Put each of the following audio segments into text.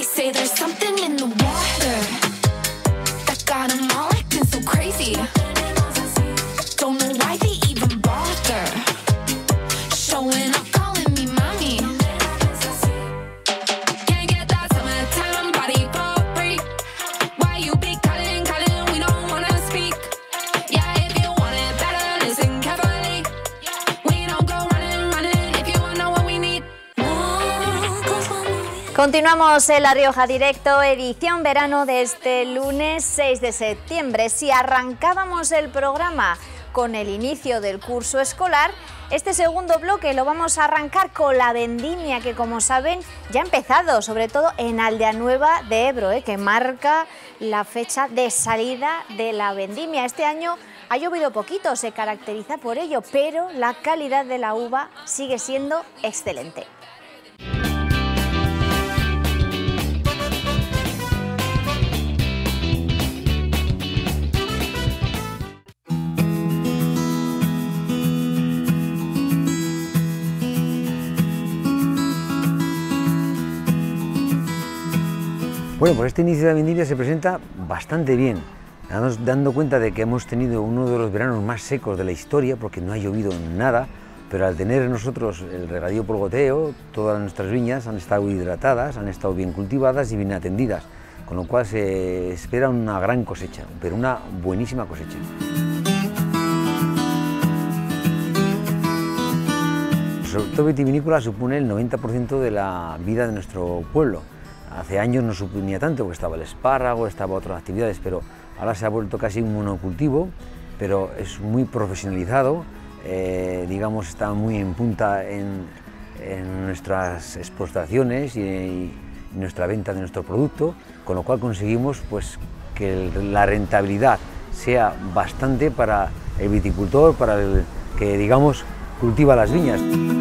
say there's something in the water that got them all acting so crazy. Don't know why they even bother showing up, calling me mommy. Can't get that summertime body for free. Why you be calling, we don't wanna speak. Yeah, if you want it better, listen carefully. We don't go running if you know what we need. Continuamos en La Rioja Directo, edición verano de este lunes 6 de septiembre. Si arrancábamos el programa con el inicio del curso escolar, este segundo bloque lo vamos a arrancar con la vendimia que, como saben, ya ha empezado, sobre todo en Aldeanueva de Ebro, que marca la fecha de salida de la vendimia. Este año ha llovido poquito, se caracteriza por ello, pero la calidad de la uva sigue siendo excelente. Bueno, pues este inicio de la vendimia se presenta bastante bien, dando cuenta de que hemos tenido uno de los veranos más secos de la historia, porque no ha llovido nada, pero al tener nosotros el regadío por goteo, todas nuestras viñas han estado hidratadas, han estado bien cultivadas y bien atendidas, con lo cual se espera una gran cosecha, pero una buenísima cosecha. El sector vitivinícola supone el 90% de la vida de nuestro pueblo. Hace años no suponía tanto, porque estaba el espárrago, estaba otras actividades, pero ahora se ha vuelto casi un monocultivo, pero es muy profesionalizado, digamos, está muy en punta en nuestras exportaciones y nuestra venta de nuestro producto, con lo cual conseguimos pues, que la rentabilidad sea bastante para el viticultor, para el que, digamos, cultiva las viñas.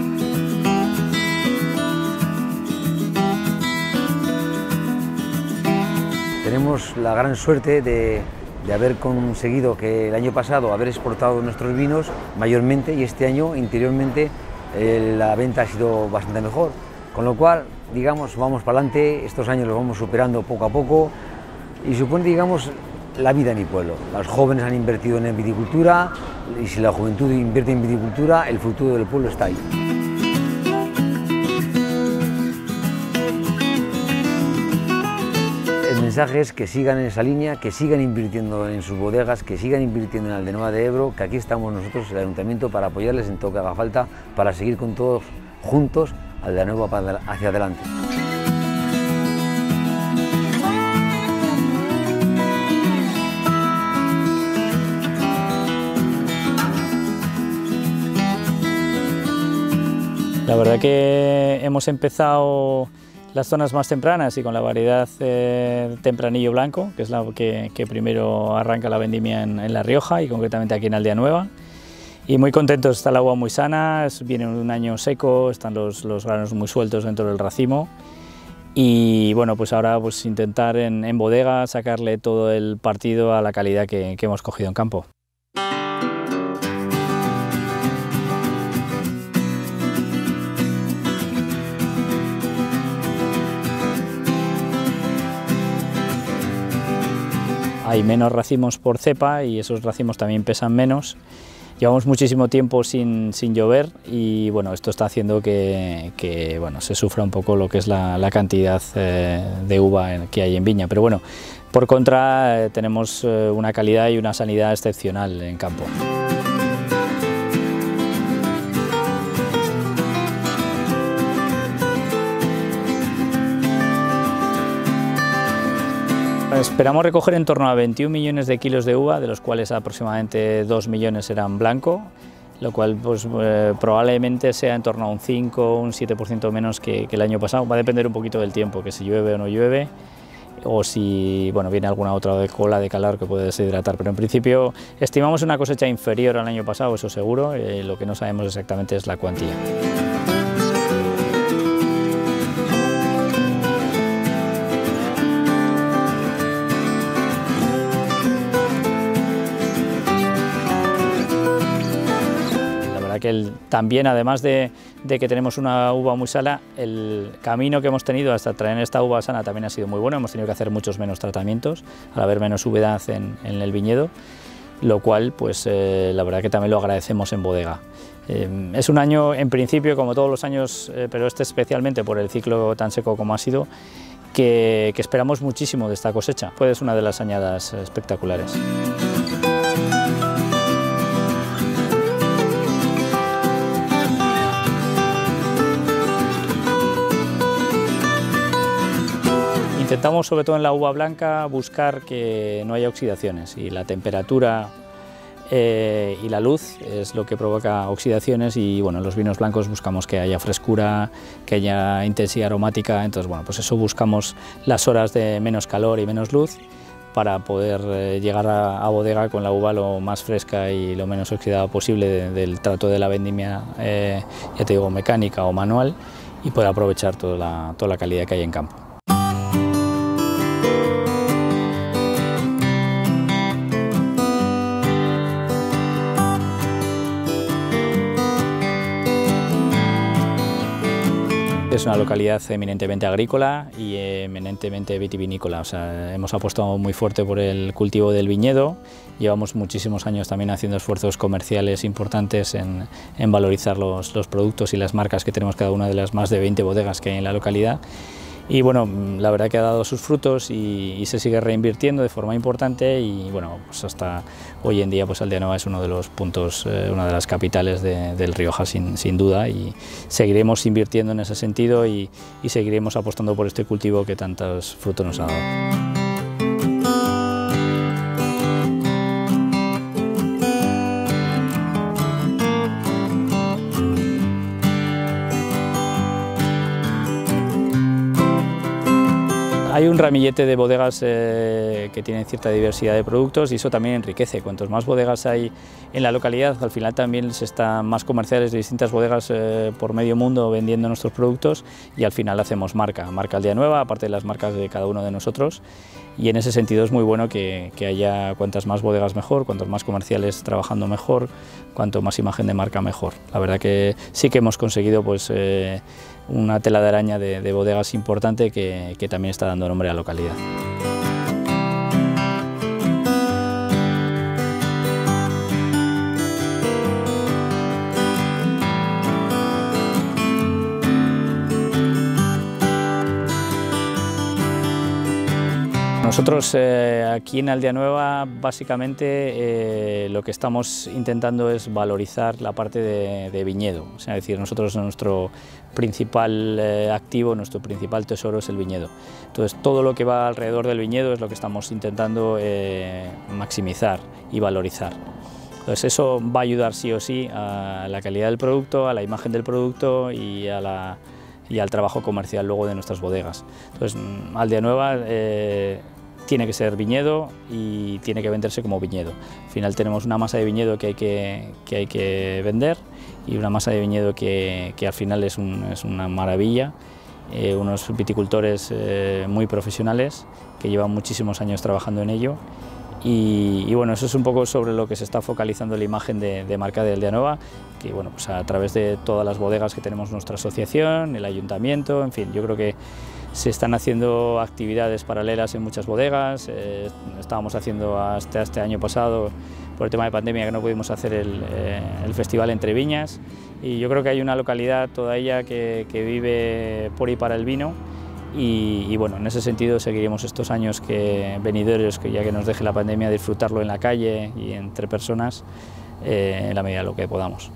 Tenemos la gran suerte de haber conseguido que el año pasado haber exportado nuestros vinos mayormente y este año interiormente la venta ha sido bastante mejor, con lo cual, digamos, vamos para adelante, estos años los vamos superando poco a poco y supone, digamos, la vida en mi pueblo. Los jóvenes han invertido en viticultura y si la juventud invierte en viticultura, el futuro del pueblo está ahí. El mensaje es que sigan en esa línea, que sigan invirtiendo en sus bodegas, que sigan invirtiendo en Aldeanueva de Ebro, que aquí estamos nosotros, el Ayuntamiento, para apoyarles en todo lo que haga falta, para seguir con todos juntos Aldeanueva hacia adelante. La verdad que hemos empezado las zonas más tempranas y con la variedad Tempranillo Blanco, que es la que primero arranca la vendimia en La Rioja y concretamente aquí en Aldeanueva. Y muy contentos, está el agua muy sana, viene un año seco, están los granos muy sueltos dentro del racimo. Y bueno, pues ahora pues intentar en bodega sacarle todo el partido a la calidad que hemos cogido en campo. Hay menos racimos por cepa y esos racimos también pesan menos. Llevamos muchísimo tiempo sin llover y bueno, esto está haciendo que bueno, se sufra un poco lo que es la cantidad de uva que hay en viña. Pero bueno, por contra tenemos una calidad y una sanidad excepcional en campo. Esperamos recoger en torno a 21 millones de kilos de uva, de los cuales aproximadamente 2 millones serán blanco, lo cual pues, probablemente sea en torno a un 5 o un 7% menos que el año pasado. Va a depender un poquito del tiempo, que si llueve o no llueve, o si bueno, viene alguna otra ola de calor que puede deshidratar, pero en principio estimamos una cosecha inferior al año pasado, eso seguro, lo que no sabemos exactamente es la cuantía. que también, además de que tenemos una uva muy sana, el camino que hemos tenido hasta traer esta uva sana también ha sido muy bueno. Hemos tenido que hacer muchos menos tratamientos al haber menos humedad en el viñedo, lo cual pues la verdad que también lo agradecemos en bodega. Es un año, en principio, como todos los años, pero este especialmente por el ciclo tan seco como ha sido, que esperamos muchísimo de esta cosecha. Pues es una de las añadas espectaculares. Intentamos, sobre todo en la uva blanca, buscar que no haya oxidaciones, y la temperatura y la luz es lo que provoca oxidaciones, y bueno, en los vinos blancos buscamos que haya frescura, que haya intensidad aromática. Entonces bueno, pues eso buscamos las horas de menos calor y menos luz para poder llegar a bodega con la uva lo más fresca y lo menos oxidada posible del trato de la vendimia, ya te digo, mecánica o manual, y poder aprovechar toda la calidad que hay en campo. Es una localidad eminentemente agrícola y eminentemente vitivinícola. O sea, hemos apostado muy fuerte por el cultivo del viñedo. Llevamos muchísimos años también haciendo esfuerzos comerciales importantes en valorizar los productos y las marcas que tenemos cada una de las más de 20 bodegas que hay en la localidad. Y bueno, la verdad que ha dado sus frutos y se sigue reinvirtiendo de forma importante, y bueno, pues hasta hoy en día pues Aldeanueva es uno de los puntos, una de las capitales del Rioja sin duda, y seguiremos invirtiendo en ese sentido y seguiremos apostando por este cultivo que tantos frutos nos ha dado. Hay un ramillete de bodegas que tienen cierta diversidad de productos, y eso también enriquece. Cuantos más bodegas hay en la localidad, al final también se están más comerciales de distintas bodegas por medio mundo vendiendo nuestros productos, y al final hacemos marca Aldeanueva, aparte de las marcas de cada uno de nosotros. Y en ese sentido es muy bueno que haya cuantas más bodegas mejor, cuantos más comerciales trabajando mejor, cuanto más imagen de marca mejor. La verdad que sí que hemos conseguido pues una tela de araña de bodegas importante que también está dando nombre a la localidad. Nosotros aquí en Aldeanueva básicamente lo que estamos intentando es valorizar la parte de viñedo. O sea, es decir, nosotros nuestro principal activo, nuestro principal tesoro es el viñedo. Entonces todo lo que va alrededor del viñedo es lo que estamos intentando maximizar y valorizar. Entonces eso va a ayudar sí o sí a la calidad del producto, a la imagen del producto y al trabajo comercial luego de nuestras bodegas. Entonces Aldeanueva tiene que ser viñedo y tiene que venderse como viñedo. Al final tenemos una masa de viñedo que hay que vender, y una masa de viñedo que al final es una maravilla. Unos viticultores muy profesionales que llevan muchísimos años trabajando en ello. Y bueno, eso es un poco sobre lo que se está focalizando la imagen de marca de Aldeanueva, que bueno, pues a través de todas las bodegas que tenemos nuestra asociación, el ayuntamiento, en fin, yo creo que se están haciendo actividades paralelas en muchas bodegas. Estábamos haciendo hasta este año pasado, por el tema de pandemia, que no pudimos hacer el festival Entre Viñas, y yo creo que hay una localidad toda ella que vive por y para el vino. Y bueno, en ese sentido seguiremos estos años venideros, que ya que nos deje la pandemia, disfrutarlo en la calle y entre personas en la medida de lo que podamos.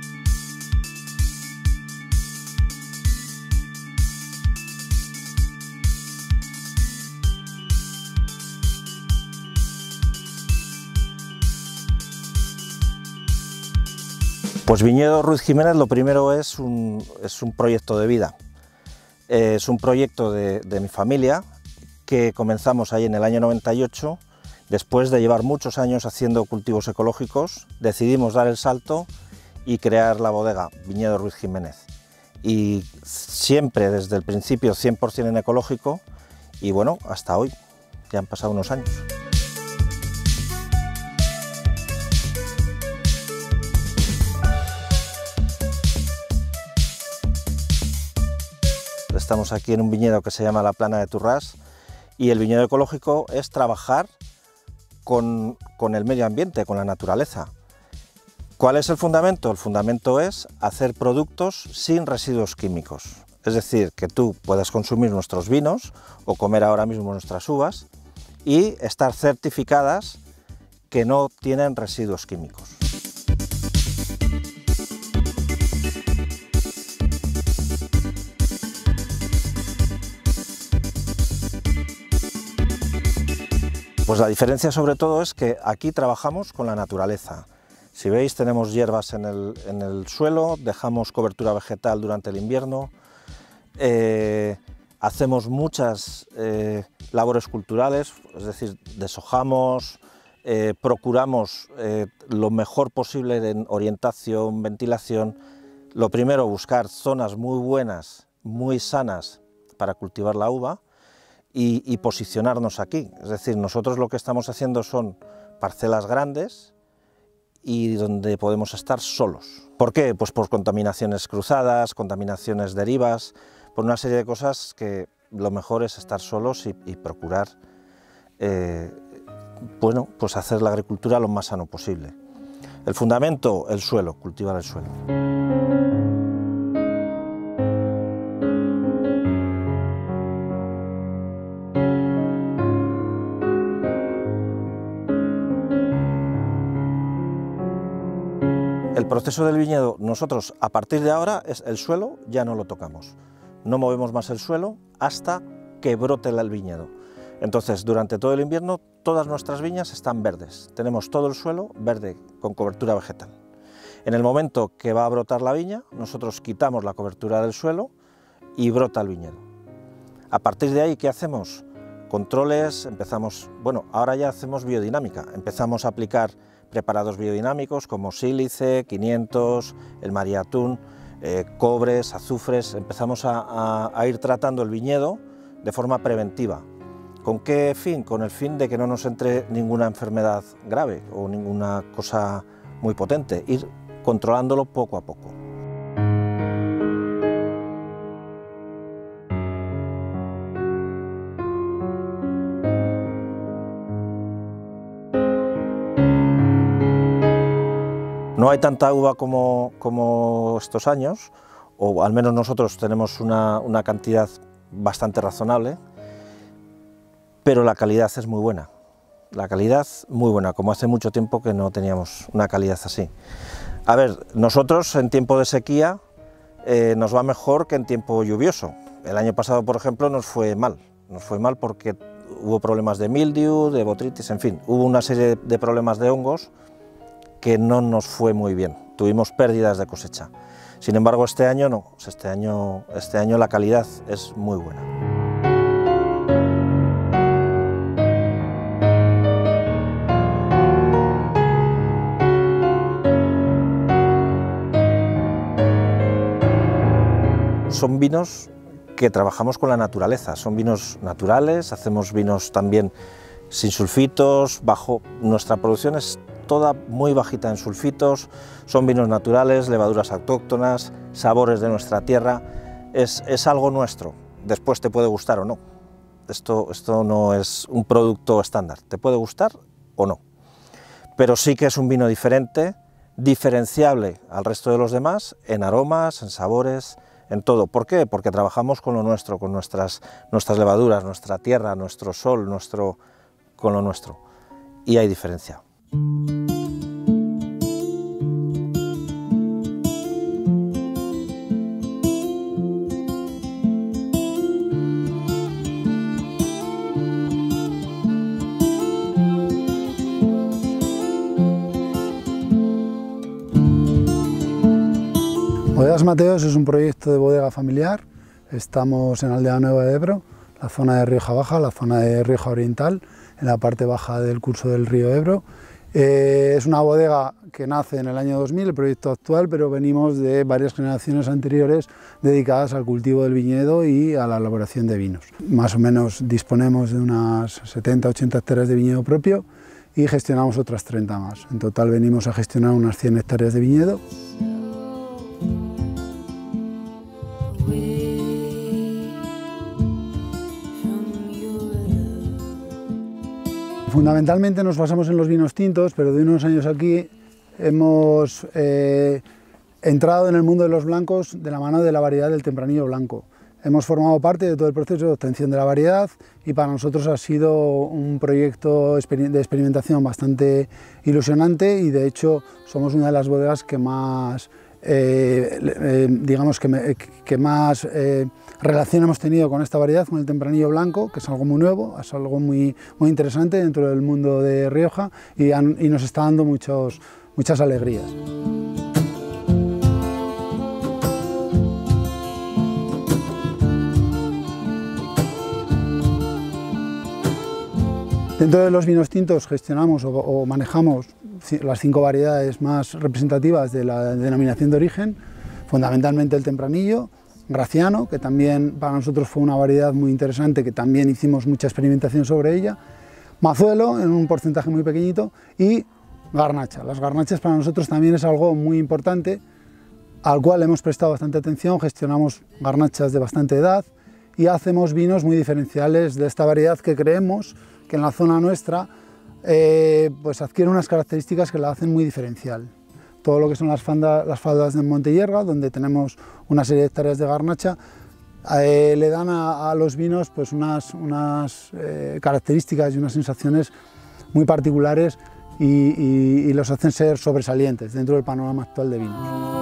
Pues Viñedo Ruiz Jiménez, lo primero es un proyecto de vida. Es un proyecto de mi familia que comenzamos ahí en el año 98. Después de llevar muchos años haciendo cultivos ecológicos, decidimos dar el salto y crear la bodega Viñedo Ruiz Jiménez. Y siempre desde el principio 100% en ecológico, y bueno, hasta hoy, ya han pasado unos años. Estamos aquí en un viñedo que se llama La Plana de Turrás, y el viñedo ecológico es trabajar con el medio ambiente, con la naturaleza. ¿Cuál es el fundamento? El fundamento es hacer productos sin residuos químicos. Es decir, que tú puedas consumir nuestros vinos o comer ahora mismo nuestras uvas y estar certificadas que no tienen residuos químicos. Pues la diferencia sobre todo es que aquí trabajamos con la naturaleza. Si veis, tenemos hierbas en el suelo, dejamos cobertura vegetal durante el invierno, hacemos muchas labores culturales, es decir, deshojamos, procuramos lo mejor posible en orientación, ventilación. Lo primero, buscar zonas muy buenas, muy sanas para cultivar la uva y posicionarnos aquí. Es decir, nosotros lo que estamos haciendo son parcelas grandes y donde podemos estar solos. ¿Por qué? Pues por contaminaciones cruzadas, contaminaciones derivas, por una serie de cosas que lo mejor es estar solos y procurar bueno, pues hacer la agricultura lo más sano posible. El fundamento, el suelo, cultivar el suelo. El proceso del viñedo, nosotros a partir de ahora, el suelo ya no lo tocamos. No movemos más el suelo hasta que brote el viñedo. Entonces, durante todo el invierno, todas nuestras viñas están verdes. Tenemos todo el suelo verde, con cobertura vegetal. En el momento que va a brotar la viña, nosotros quitamos la cobertura del suelo y brota el viñedo. A partir de ahí, ¿qué hacemos? Controles, empezamos, bueno, ahora ya hacemos biodinámica. Empezamos a aplicar preparados biodinámicos como sílice, 500, el mariatún, cobres, azufres. Empezamos a ir tratando el viñedo de forma preventiva. ¿Con qué fin? Con el fin de que no nos entre ninguna enfermedad grave o ninguna cosa muy potente, ir controlándolo poco a poco. No hay tanta uva como estos años, o al menos nosotros tenemos una cantidad bastante razonable, pero la calidad es muy buena. La calidad muy buena, como hace mucho tiempo que no teníamos una calidad así. A ver, nosotros en tiempo de sequía nos va mejor que en tiempo lluvioso. El año pasado, por ejemplo, nos fue mal porque hubo problemas de mildiu, de botrytis, en fin, hubo una serie de problemas de hongos que no nos fue muy bien, tuvimos pérdidas de cosecha. Sin embargo, este año no, este año la calidad es muy buena. Son vinos que trabajamos con la naturaleza, son vinos naturales, hacemos vinos también sin sulfitos, nuestra producción es toda muy bajita en sulfitos, son vinos naturales, levaduras autóctonas, sabores de nuestra tierra, es algo nuestro. Después te puede gustar o no, esto no es un producto estándar, te puede gustar o no, pero sí que es un vino diferente, diferenciable al resto de los demás en aromas, en sabores, en todo. ¿Por qué? Porque trabajamos con lo nuestro, con nuestras levaduras, nuestra tierra, nuestro sol, con lo nuestro, y hay diferencia. Bodegas Mateos es un proyecto de bodega familiar. Estamos en Aldea Nueva de Ebro, la zona de Rioja Baja, la zona de Rioja Oriental, en la parte baja del curso del río Ebro. Es una bodega que nace en el año 2000, el proyecto actual, pero venimos de varias generaciones anteriores dedicadas al cultivo del viñedo y a la elaboración de vinos. Más o menos disponemos de unas 70-80 hectáreas de viñedo propio y gestionamos otras 30 más. En total venimos a gestionar unas 100 hectáreas de viñedo. Fundamentalmente nos basamos en los vinos tintos, pero de unos años aquí hemos entrado en el mundo de los blancos de la mano de la variedad del Tempranillo blanco. Hemos formado parte de todo el proceso de obtención de la variedad y para nosotros ha sido un proyecto de experimentación bastante ilusionante y de hecho somos una de las bodegas que más, digamos que más relación hemos tenido con esta variedad, con el Tempranillo blanco, que es algo muy nuevo, es algo muy interesante dentro del mundo de Rioja y nos está dando muchas alegrías. Dentro de los vinos tintos gestionamos o manejamos las 5 variedades más representativas de la denominación de origen, fundamentalmente el Tempranillo, Graciano, que también para nosotros fue una variedad muy interesante, que también hicimos mucha experimentación sobre ella, Mazuelo en un porcentaje muy pequeñito y Garnacha. Las garnachas para nosotros también es algo muy importante, al cual hemos prestado bastante atención, gestionamos garnachas de bastante edad y hacemos vinos muy diferenciales de esta variedad que creemos que en la zona nuestra pues adquiere unas características que la hacen muy diferencial. Todo lo que son las faldas de Monte Hierga, donde tenemos una serie de hectáreas de garnacha, le dan a los vinos pues unas características y unas sensaciones muy particulares y los hacen ser sobresalientes dentro del panorama actual de vinos.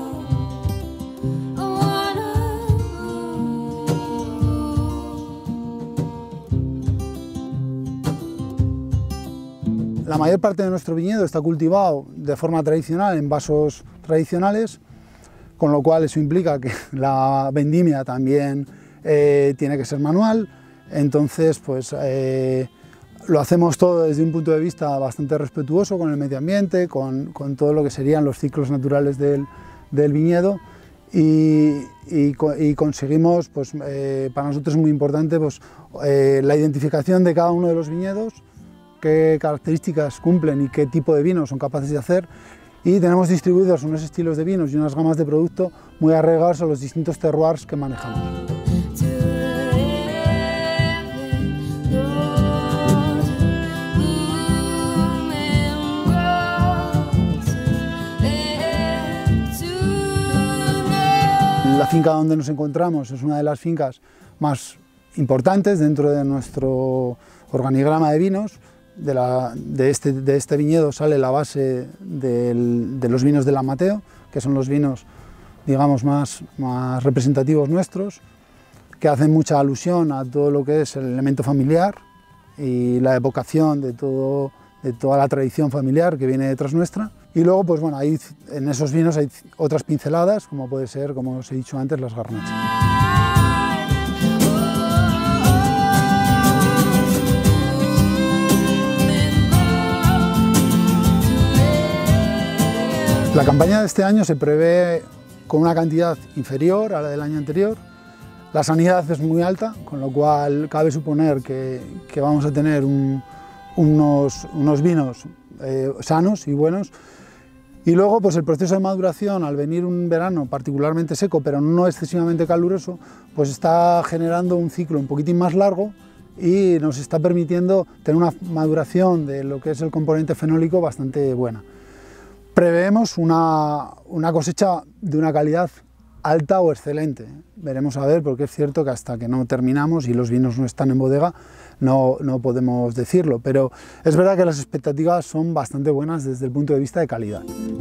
La mayor parte de nuestro viñedo está cultivado de forma tradicional en vasos tradicionales, con lo cual eso implica que la vendimia también tiene que ser manual, entonces pues lo hacemos todo desde un punto de vista bastante respetuoso con el medio ambiente, con todo lo que serían los ciclos naturales del viñedo y conseguimos, pues, para nosotros es muy importante pues, la identificación de cada uno de los viñedos, qué características cumplen y qué tipo de vinos son capaces de hacer, y tenemos distribuidos unos estilos de vinos y unas gamas de producto muy arraigados a los distintos terroirs que manejamos. La finca donde nos encontramos es una de las fincas más importantes dentro de nuestro organigrama de vinos. De este viñedo sale la base de los vinos del Amateo, que son los vinos, digamos, más representativos nuestros, que hacen mucha alusión a todo lo que es el elemento familiar y la evocación de toda la tradición familiar que viene detrás nuestra. Y luego, pues bueno, ahí en esos vinos hay otras pinceladas, como puede ser, como os he dicho antes, las garnachas. La campaña de este año se prevé con una cantidad inferior a la del año anterior. La sanidad es muy alta, con lo cual cabe suponer que vamos a tener unos vinos sanos y buenos. Y luego pues el proceso de maduración, al venir un verano particularmente seco, pero no excesivamente caluroso, pues está generando un ciclo un poquitín más largo y nos está permitiendo tener una maduración de lo que es el componente fenólico bastante buena. Preveemos una cosecha de una calidad alta o excelente. Veremos a ver, porque es cierto que hasta que no terminamos y los vinos no están en bodega, no podemos decirlo, pero es verdad que las expectativas son bastante buenas desde el punto de vista de calidad.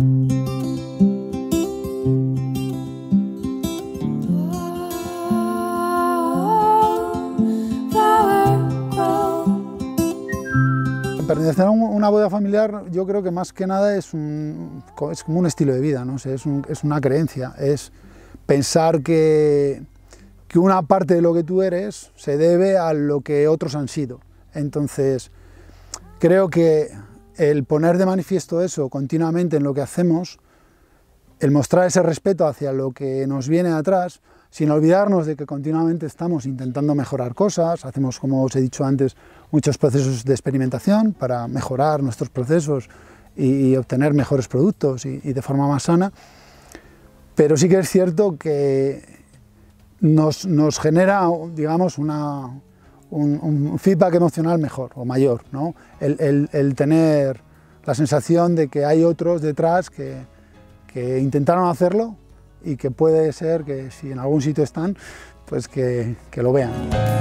Pertenecer a una bodega familiar, yo creo que más que nada es como un estilo de vida, ¿no? O sea, es una creencia, es pensar que una parte de lo que tú eres se debe a lo que otros han sido. Entonces, creo que el poner de manifiesto eso continuamente en lo que hacemos, el mostrar ese respeto hacia lo que nos viene atrás, sin olvidarnos de que continuamente estamos intentando mejorar cosas, hacemos, como os he dicho antes, muchos procesos de experimentación para mejorar nuestros procesos y obtener mejores productos y de forma más sana, pero sí que es cierto que nos genera, digamos, un feedback emocional mejor o mayor, ¿no? El tener la sensación de que hay otros detrás que intentaron hacerlo y que puede ser que si en algún sitio están, pues que lo vean.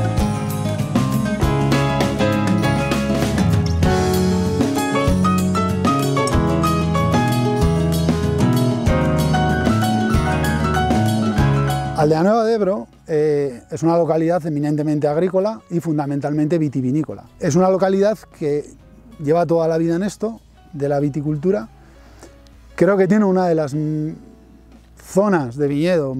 Aldeanueva de Ebro es una localidad eminentemente agrícola y fundamentalmente vitivinícola. Es una localidad que lleva toda la vida en esto, de la viticultura. Creo que tiene una de las zonas de viñedo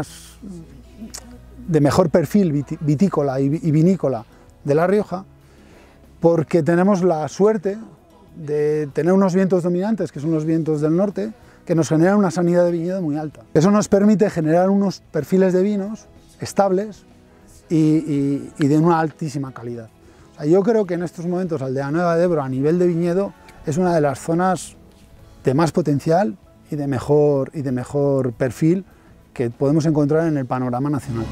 de mejor perfil vitícola y vinícola de La Rioja, porque tenemos la suerte de tener unos vientos dominantes, que son los vientos del norte, que nos generan una sanidad de viñedo muy alta. Eso nos permite generar unos perfiles de vinos estables y de una altísima calidad. O sea, yo creo que en estos momentos Aldeanueva de Ebro, a nivel de viñedo, es una de las zonas de más potencial y de mejor perfil que podemos encontrar en el panorama nacional.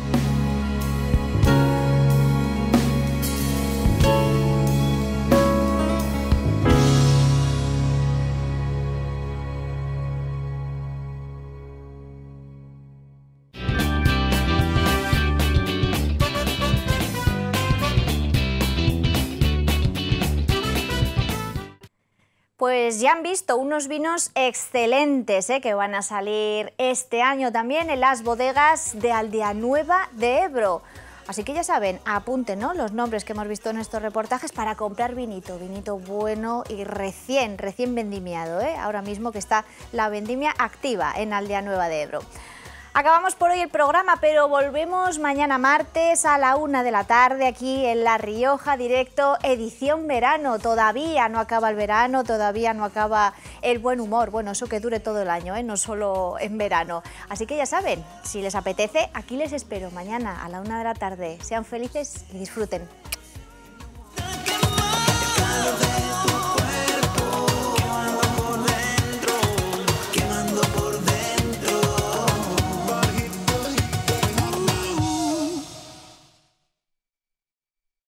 Pues ya han visto unos vinos excelentes que van a salir este año también en las bodegas de Aldeanueva de Ebro. Así que ya saben, apunten, ¿no?, los nombres que hemos visto en estos reportajes para comprar vinito bueno y recién vendimiado, ahora mismo que está la vendimia activa en Aldeanueva de Ebro. Acabamos por hoy el programa, pero volvemos mañana martes a la 1 de la tarde aquí en La Rioja Directo, edición verano. Todavía no acaba el verano, todavía no acaba el buen humor. Bueno, eso que dure todo el año, no solo en verano. Así que ya saben, si les apetece, aquí les espero mañana a la 1 de la tarde. Sean felices y disfruten.